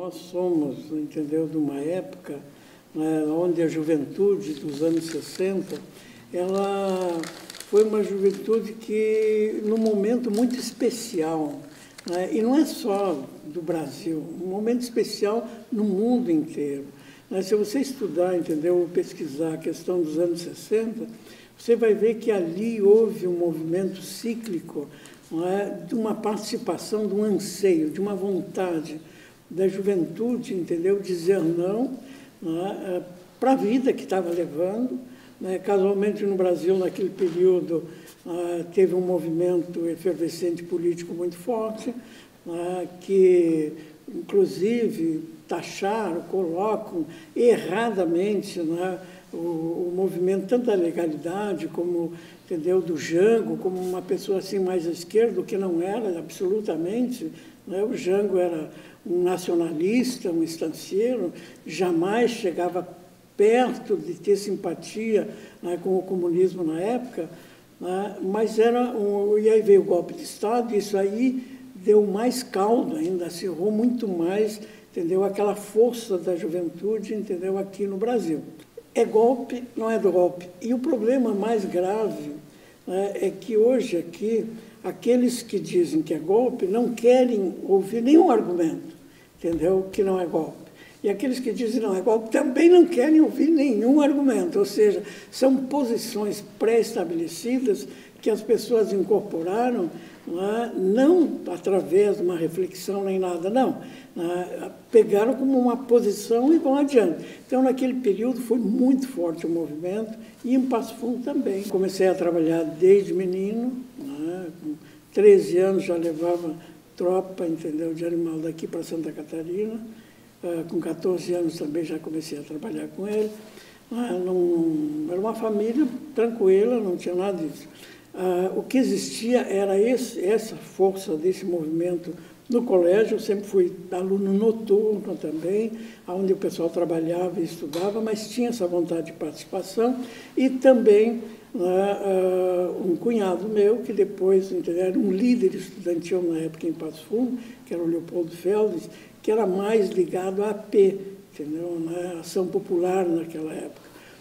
Nós somos, entendeu, de uma época, né, onde a juventude dos anos 60, ela foi uma juventude que, num momento muito especial, né, e não é só do Brasil, um momento especial no mundo inteiro. Né, se você estudar, entendeu, pesquisar a questão dos anos 60, você vai ver que ali houve um movimento cíclico, né, de uma participação, de um anseio, de uma vontade da juventude, entendeu, dizer não, né, para a vida que estava levando. Né, casualmente, no Brasil, naquele período, teve um movimento efervescente político muito forte, que, inclusive, taxaram, colocam erradamente, né, o movimento, tanto da legalidade como, entendeu, do Jango, como uma pessoa assim mais à esquerda, o que não era absolutamente. Né, o Jango era um nacionalista, um estancieiro, jamais chegava perto de ter simpatia, né, com o comunismo na época, né, mas era e aí veio o golpe de Estado, e isso aí deu mais caldo ainda, acirrou muito mais, entendeu, aquela força da juventude, entendeu, aqui no Brasil. É golpe, não é do golpe. E o problema mais grave, né, é que hoje aqui, aqueles que dizem que é golpe não querem ouvir nenhum argumento, entendeu, que não é golpe. E aqueles que dizem não é golpe também não querem ouvir nenhum argumento, ou seja, são posições pré-estabelecidas que as pessoas incorporaram, não através de uma reflexão nem nada, não. Pegaram como uma posição e vão adiante. Então, naquele período, foi muito forte o movimento, e em Passo Fundo também. Comecei a trabalhar desde menino, com 13 anos já levava tropa, entendeu, de animal daqui para Santa Catarina. Com 14 anos também já comecei a trabalhar com ele. Era uma família tranquila, não tinha nada disso. O que existia era essa força desse movimento no colégio. Eu sempre fui aluno noturno também, onde o pessoal trabalhava e estudava, mas tinha essa vontade de participação. E também um cunhado meu, que depois, entendeu, era um líder estudantil na época em Passo Fundo, que era o Leopoldo Feldes, que era mais ligado à AP, entendeu, na Ação Popular naquela época,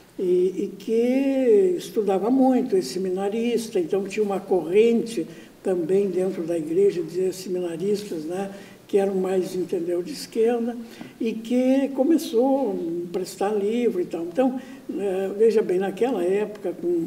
e que estudava muito, é seminarista, então tinha uma corrente também dentro da igreja de seminaristas, né, que eram mais, entendeu, de esquerda, e que começou a emprestar livro e tal. Então, veja bem, naquela época, com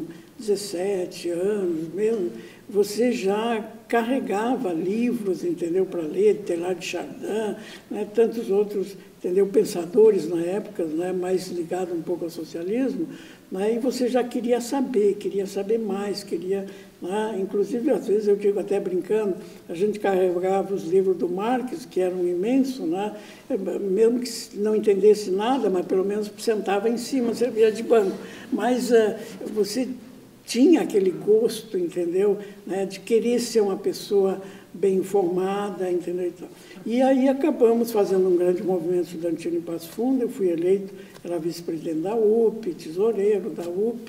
17 anos mesmo, você já carregava livros, entendeu, para ler, Teilhard de Chardin, né, tantos outros, entendeu, pensadores na época, né, mais ligado um pouco ao socialismo, né, e você já queria saber mais, queria, né, inclusive, às vezes, eu digo até brincando, a gente carregava os livros do Marx, que eram imensos, né, mesmo que não entendesse nada, mas pelo menos sentava em cima, servia de banco, mas você tinha aquele gosto, entendeu, né, de querer ser uma pessoa bem informada, entendeu? E aí acabamos fazendo um grande movimento estudantil em Passo Fundo. Eu fui eleito, era vice-presidente da UP, tesoureiro da UP,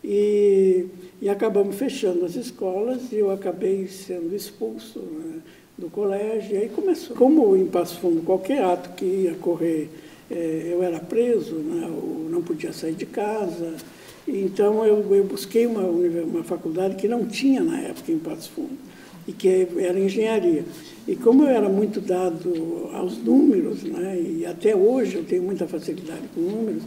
e acabamos fechando as escolas, e eu acabei sendo expulso, né, do colégio. E aí começou. Como em Passo Fundo, qualquer ato que ia correr, eu era preso, né, eu não podia sair de casa. Então, eu busquei uma faculdade que não tinha na época em Passo Fundo, e que era engenharia. E como eu era muito dado aos números, né, e até hoje eu tenho muita facilidade com números,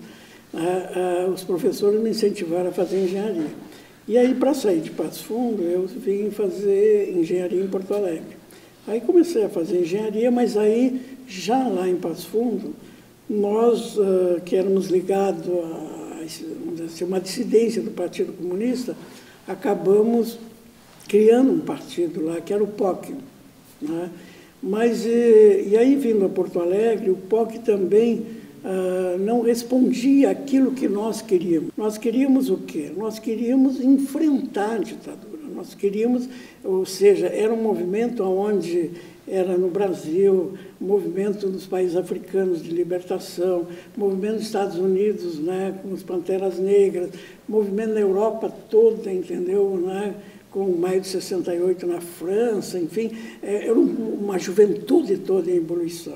os professores me incentivaram a fazer engenharia. E aí, para sair de Passo Fundo, eu vim fazer engenharia em Porto Alegre. Aí comecei a fazer engenharia, mas aí, já lá em Passo Fundo, nós que éramos ligados a uma dissidência do Partido Comunista, acabamos criando um partido lá, que era o POC. Né? Mas, e aí, vindo a Porto Alegre, o POC também não respondia àquilo que nós queríamos. Nós queríamos o quê? Nós queríamos enfrentar a ditadura. Nós queríamos, ou seja, era um movimento onde era no Brasil, movimento nos países africanos de libertação, movimento nos Estados Unidos, né, com as Panteras Negras, movimento na Europa toda, entendeu, né, com o Maio de 68 na França, enfim, era uma juventude toda em ebulição.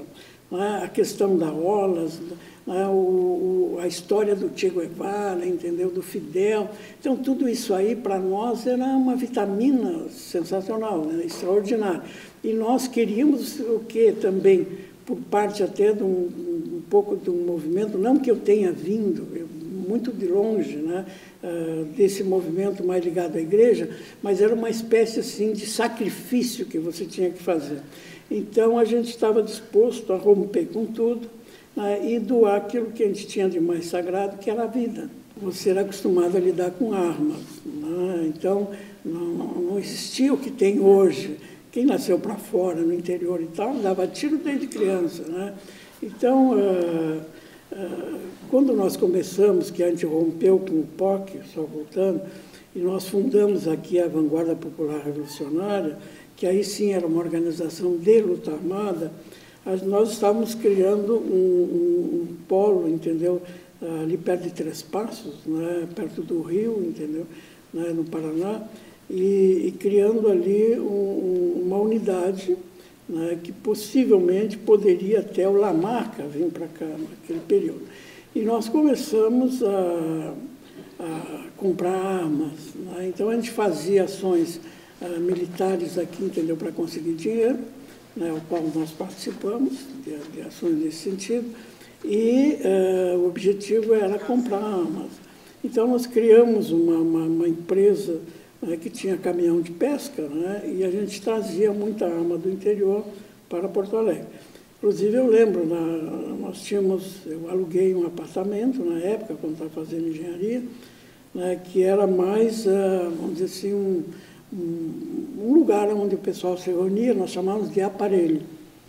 a questão da Olas, a história do Che Guevara, entendeu? Do Fidel. Então, tudo isso aí, para nós, era uma vitamina sensacional, né? Extraordinária. E nós queríamos o quê também, por parte até de um pouco de um movimento, não que eu tenha vindo, muito de longe, né, desse movimento mais ligado à igreja, mas era uma espécie assim, de sacrifício que você tinha que fazer. Então, a gente estava disposto a romper com tudo, e doar aquilo que a gente tinha de mais sagrado, que era a vida. Você era acostumado a lidar com armas, né? Então, não existia o que tem hoje. Quem nasceu para fora, no interior e tal, dava tiro desde criança, né? Então, quando nós começamos, que a gente rompeu com o POC, só voltando, e nós fundamos aqui a Vanguarda Popular Revolucionária, que aí sim era uma organização de luta armada, nós estávamos criando um polo, entendeu? Ali perto de Três Passos, né? Perto do Rio, entendeu? Né? No Paraná, e criando ali uma unidade, né? Que possivelmente poderia até o Lamarca vir para cá naquele período. E nós começamos a comprar armas, né? Então a gente fazia ações militares aqui, entendeu? Para conseguir dinheiro, né, o qual nós participamos de ações nesse sentido, e o objetivo era comprar armas. Então, nós criamos uma empresa, né, que tinha caminhão de pesca, né, e a gente trazia muita arma do interior para Porto Alegre. Inclusive, eu lembro, eu aluguei um apartamento na época, quando estava fazendo engenharia, né, que era mais, vamos dizer assim, um lugar onde o pessoal se reunia, nós chamávamos de aparelho.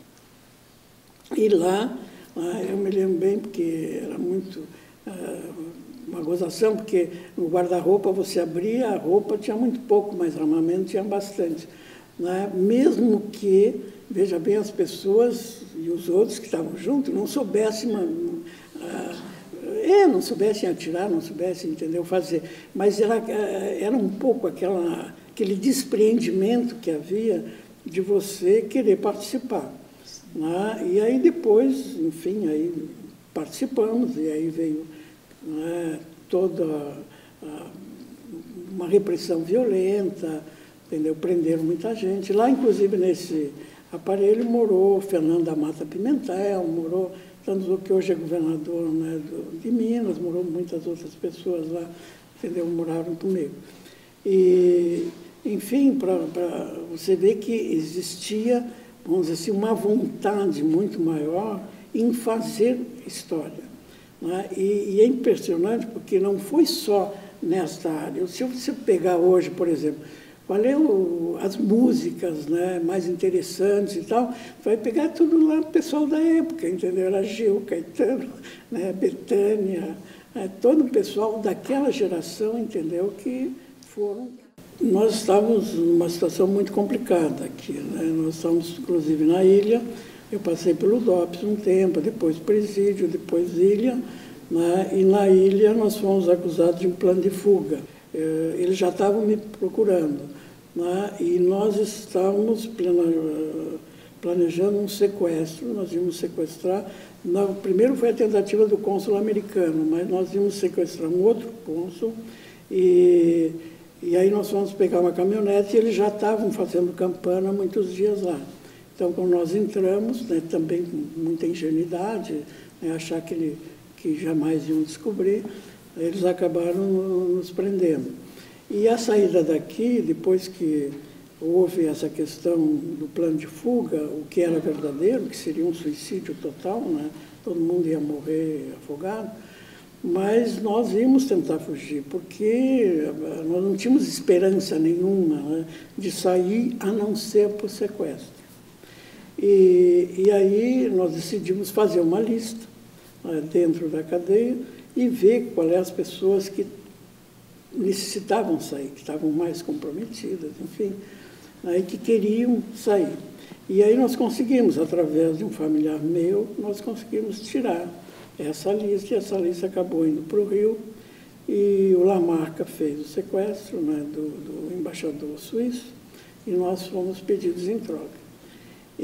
E lá, eu me lembro bem, porque era muito uma gozação, porque no guarda-roupa você abria, a roupa tinha muito pouco, mas armamento tinha bastante, né? Mesmo que, veja bem, as pessoas e os outros que estavam juntos não soubessem, não soubessem atirar, não soubessem, entendeu, fazer, mas era um pouco aquele despreendimento que havia de você querer participar, né? E aí depois, enfim, aí participamos, e aí veio, né, toda uma repressão violenta, entendeu? Prenderam muita gente. Lá, inclusive, nesse aparelho morou Fernando da Mata Pimentel, morou tanto o que hoje é governador, né, de Minas, morou muitas outras pessoas lá, entendeu? Moraram comigo. E, enfim, para você ver que existia, vamos dizer assim, uma vontade muito maior em fazer história, né? E é impressionante porque não foi só nesta área. Se você pegar hoje, por exemplo, qual é as músicas, né, mais interessantes e tal, vai pegar tudo lá o pessoal da época, entendeu? Era Gil, Caetano, né, Bethânia, todo o pessoal daquela geração, entendeu, que foram. Nós estávamos numa situação muito complicada aqui, né? Nós estávamos, inclusive, na ilha. Eu passei pelo DOPS um tempo, depois presídio, depois ilha, né? E na ilha nós fomos acusados de um plano de fuga. Eles já estavam me procurando, né? E nós estávamos planejando um sequestro, nós íamos sequestrar. Primeiro foi a tentativa do cônsul americano, mas nós íamos sequestrar um outro cônsul, e aí nós fomos pegar uma caminhonete e eles já estavam fazendo campana muitos dias lá. Então, quando nós entramos, né, também com muita ingenuidade, né, achar que jamais iam descobrir, eles acabaram nos prendendo. E a saída daqui, depois que houve essa questão do plano de fuga, o que era verdadeiro, que seria um suicídio total, né, todo mundo ia morrer afogado, mas nós íamos tentar fugir, porque nós não tínhamos esperança nenhuma, né, de sair a não ser por sequestro. E aí nós decidimos fazer uma lista, né, dentro da cadeia e ver quais eram as pessoas que necessitavam sair, que estavam mais comprometidas, enfim, né, que queriam sair. E aí nós conseguimos, através de um familiar meu, nós conseguimos tirar essa lista, e essa lista acabou indo para o Rio, e o Lamarca fez o sequestro, né, do embaixador suíço, e nós fomos pedidos em troca.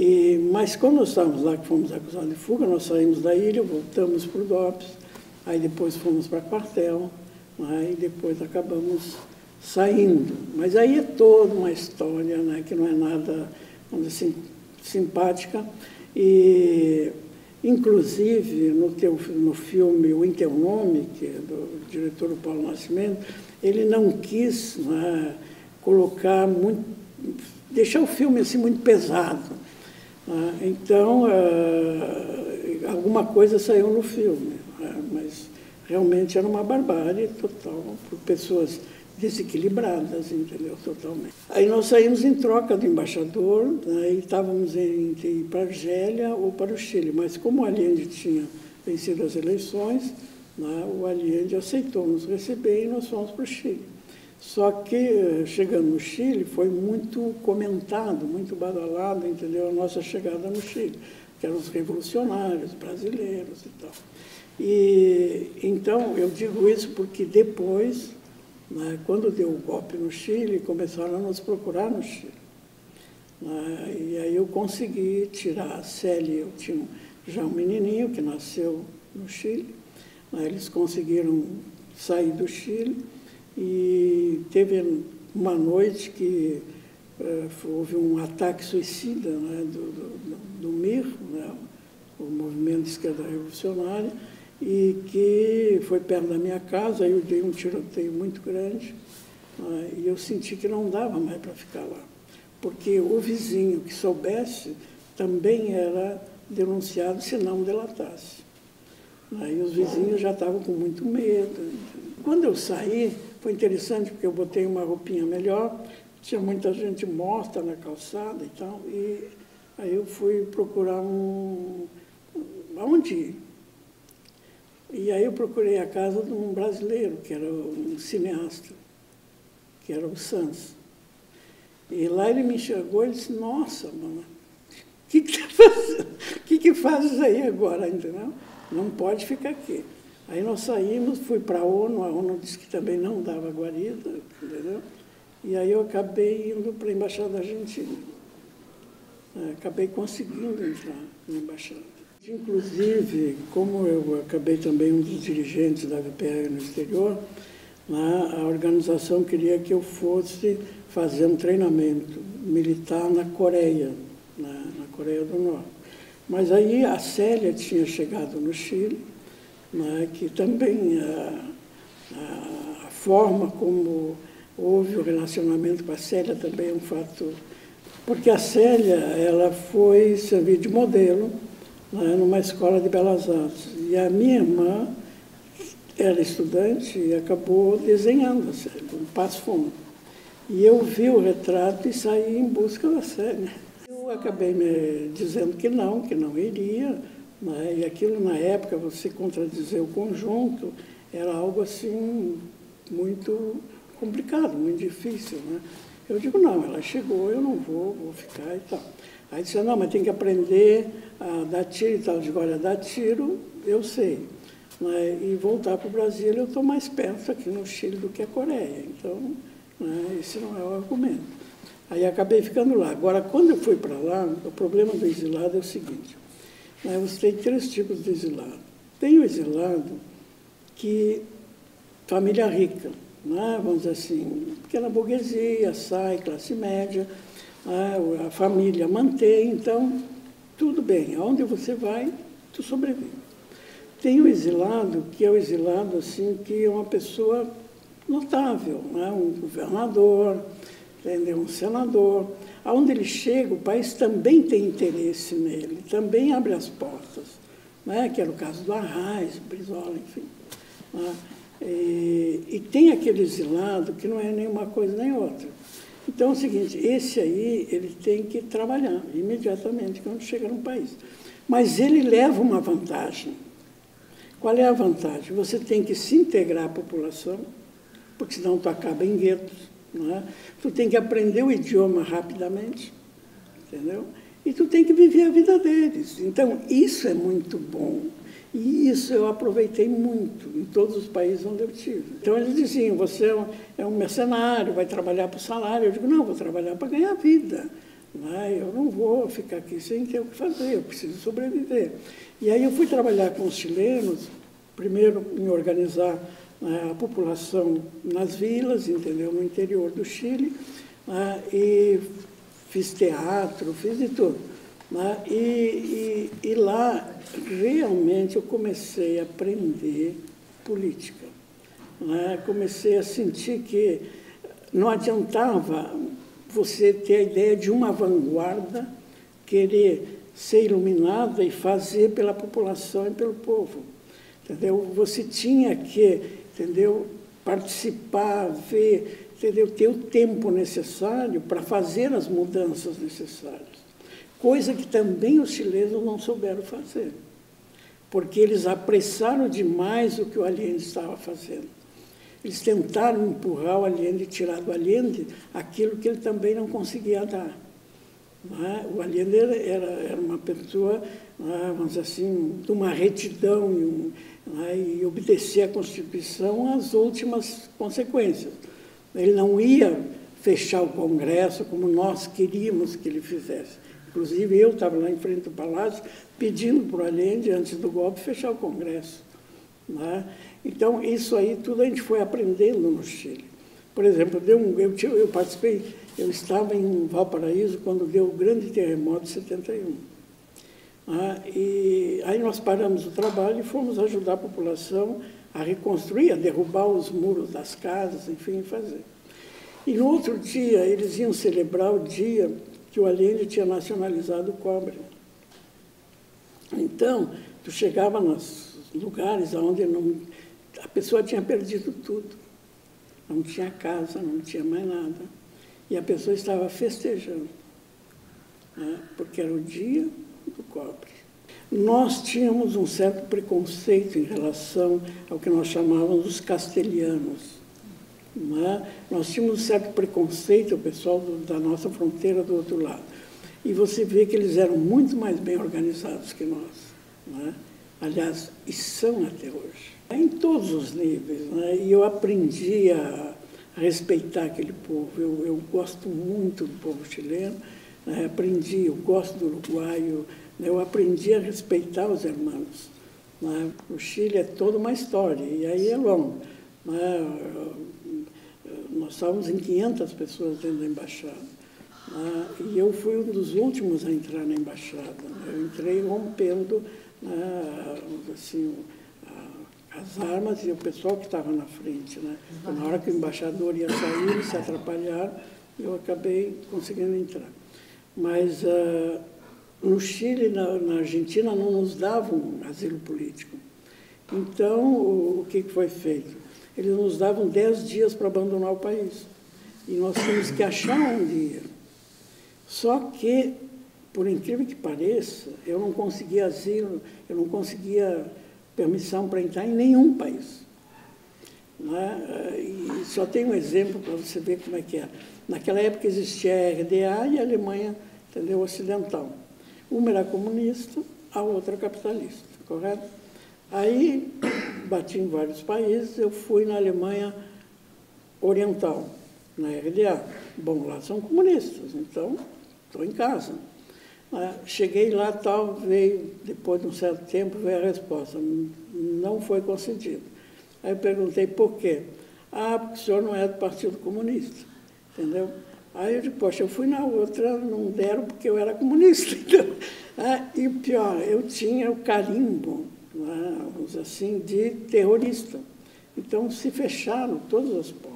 Mas quando nós estávamos lá, que fomos acusados de fuga, nós saímos da ilha, voltamos para o DOPS, aí depois fomos para quartel, aí depois acabamos saindo. Mas aí é toda uma história, né, que não é nada, vamos dizer assim, simpática. E, inclusive, no filme O Em Teu Nome, que é do diretor Paulo Nascimento, ele não quis, né, colocar muito, deixar o filme assim muito pesado. Então, alguma coisa saiu no filme, mas realmente era uma barbárie total, por pessoas desequilibradas, entendeu? Totalmente. Aí nós saímos em troca do embaixador, né, e estávamos entre ir para a Argélia ou para o Chile, mas como o Allende tinha vencido as eleições, né, o Allende aceitou nos receber e nós fomos para o Chile. Só que, chegando no Chile, foi muito comentado, muito badalado, entendeu? A nossa chegada no Chile, que eram os revolucionários brasileiros e tal. E, então, eu digo isso porque depois, né, quando deu o golpe no Chile, começaram a nos procurar no Chile. E aí eu consegui tirar a Célia, eu tinha já um menininho que nasceu no Chile, eles conseguiram sair do Chile. E teve uma noite que houve um ataque suicida, né, do MIR, né, o Movimento de Esquerda Revolucionária, e que foi perto da minha casa, aí eu dei um tiroteio muito grande, né, e eu senti que não dava mais para ficar lá, porque o vizinho que soubesse também era denunciado se não delatasse. Aí os vizinhos já estavam com muito medo. Quando eu saí, foi interessante, porque eu botei uma roupinha melhor, tinha muita gente morta na calçada e tal, e aí eu fui procurar aonde ir. E aí eu procurei a casa de um brasileiro, que era um cineasta, que era o Sanz. E lá ele me enxergou e disse, nossa, mano, o que fazes aí agora, entendeu? Não pode ficar aqui. Aí nós saímos, fui para a ONU disse que também não dava guarida, entendeu? E aí eu acabei indo para a Embaixada Argentina. Acabei conseguindo entrar na Embaixada. Inclusive, como eu acabei também um dos dirigentes da VPR no exterior, a organização queria que eu fosse fazer um treinamento militar na Coreia, na Coreia do Norte. Mas aí a Célia tinha chegado no Chile, né, que também a forma como houve o relacionamento com a Célia também é um fato, porque a Célia ela foi servir de modelo, né, numa escola de belas artes, e a minha irmã era estudante e acabou desenhando a Célia, um passo fundo. E eu vi o retrato e saí em busca da Célia. Eu acabei me dizendo que não iria, né? E aquilo, na época, você contradizer o conjunto, era algo assim muito complicado, muito difícil, né? Eu digo, não, ela chegou, eu não vou ficar e tal. Aí disse, não, mas tem que aprender a dar tiro e tal. Eu digo, olha, dar tiro, eu sei. Né? E voltar para o Brasil, eu estou mais perto aqui no Chile do que a Coreia. Então, né, esse não é o argumento. Aí acabei ficando lá. Agora, quando eu fui para lá, o problema do exilado é o seguinte, né, você tem 3 tipos de exilado. Tem o exilado que, família rica, né, vamos dizer assim, pequena burguesia, sai, classe média, a família mantém, então, tudo bem, aonde você vai, tu sobrevive. Tem o exilado, que é o exilado, assim, que é uma pessoa notável, né, um governador, entendeu? Um senador. Aonde ele chega, o país também tem interesse nele, também abre as portas, né, que era o caso do Arraes, Brizola, enfim. Né? E tem aquele exilado que não é nenhuma coisa nem outra. Então é o seguinte, esse aí ele tem que trabalhar imediatamente quando chega no país. Mas ele leva uma vantagem. Qual é a vantagem? Você tem que se integrar à população, porque senão tu acaba em guetos. Não é? Tu tem que aprender o idioma rapidamente, entendeu? E tu tem que viver a vida deles. Então, isso é muito bom. E isso eu aproveitei muito em todos os países onde eu estive. Então, eles diziam, você é um mercenário, vai trabalhar por salário. Eu digo, não, vou trabalhar para ganhar vida. Eu não vou ficar aqui sem ter o que fazer, eu preciso sobreviver. E aí eu fui trabalhar com os chilenos, primeiro em organizar a população nas vilas, entendeu? No interior do Chile, e fiz teatro, fiz de tudo. E lá, realmente, eu comecei a aprender política. Comecei a sentir que não adiantava você ter a ideia de uma vanguarda, querer ser iluminada e fazer pela população e pelo povo. Entendeu? Você tinha que, entendeu, participar, ver, entendeu, ter o tempo necessário para fazer as mudanças necessárias. Coisa que também os chilenos não souberam fazer, porque eles apressaram demais o que o Allende estava fazendo. Eles tentaram empurrar o Allende, tirar do Allende aquilo que ele também não conseguia dar. O Allende era uma pessoa, vamos dizer assim, de uma retidão e obedecer à Constituição às últimas consequências. Ele não ia fechar o Congresso como nós queríamos que ele fizesse. Inclusive, eu estava lá em frente do Palácio pedindo para o Allende, antes do golpe, fechar o Congresso. Então, isso aí tudo a gente foi aprendendo no Chile. Por exemplo, eu participei, eu estava em Valparaíso quando deu o grande terremoto de 71. E aí nós paramos o trabalho e fomos ajudar a população a reconstruir, a derrubar os muros das casas, enfim, fazer. E no outro dia, eles iam celebrar o dia que o Allende tinha nacionalizado o cobre. Então, tu chegava nos lugares onde a pessoa tinha perdido tudo. Não tinha casa, não tinha mais nada. E a pessoa estava festejando, porque era o dia do cobre. Nós tínhamos um certo preconceito em relação ao que nós chamávamos os castelhanos. Nós tínhamos um certo preconceito, o pessoal da nossa fronteira do outro lado. E você vê que eles eram muito mais bem organizados que nós. Aliás, e são até hoje. Em todos os níveis. E eu aprendi a respeitar aquele povo. Eu gosto muito do povo chileno. Eu gosto do uruguaio. Eu aprendi a respeitar os irmãos. O Chile é toda uma história, e aí é longo. Nós estávamos em 500 pessoas dentro da embaixada. E eu fui um dos últimos a entrar na embaixada. Eu entrei rompendo assim, as armas e o pessoal que estava na frente. Então, na hora que o embaixador ia sair, eles se atrapalharam, eu acabei conseguindo entrar. Mas no Chile, na Argentina, não nos davam asilo político. Então, o que foi feito? Eles nos davam 10 dias para abandonar o país. E nós tínhamos que achar um dia. Só que, por incrível que pareça, eu não conseguia asilo, eu não conseguia permissão para entrar em nenhum país. E só tem um exemplo para você ver como é que é. Naquela época existia a RDA e a Alemanha, entendeu, ocidental. Uma era comunista, a outra capitalista, correto? Aí, bati em vários países, eu fui na Alemanha Oriental, na RDA. Bom, lá são comunistas, então estou em casa. Cheguei lá, veio, depois de um certo tempo, veio a resposta, não foi concedido. Aí eu perguntei por quê. Porque o senhor não é do Partido Comunista, entendeu? Aí eu disse, poxa, eu fui na outra, não deram porque eu era comunista. Então, e o pior, eu tinha o carimbo, vamos dizer assim, de terrorista. Então, se fecharam todas as portas.